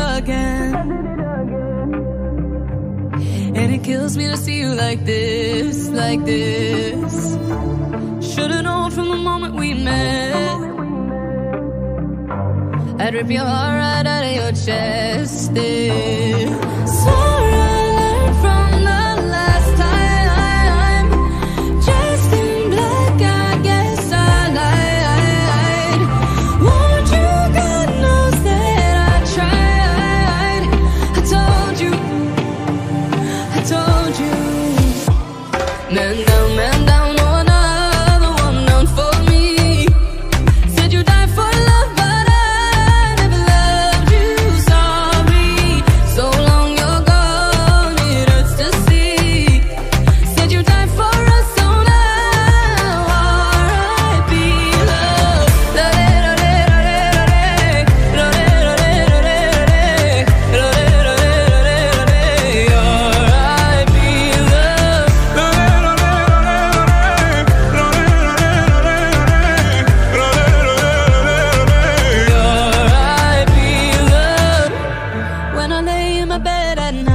again. And it kills me to see you like this, like this. Should've known from the moment we met. I'd rip your heart right out of your chest. Sorry, I learned from the last time. Dressed in black, I guess I lied. Won't you, God knows that I tried. I told you. Man down, oh, another one down for me. Said you died for love, but I never loved you. Sorry, so long you're gone, it hurts to see. Said you died for us, so now R.I.P love. When I lay in my bed at night,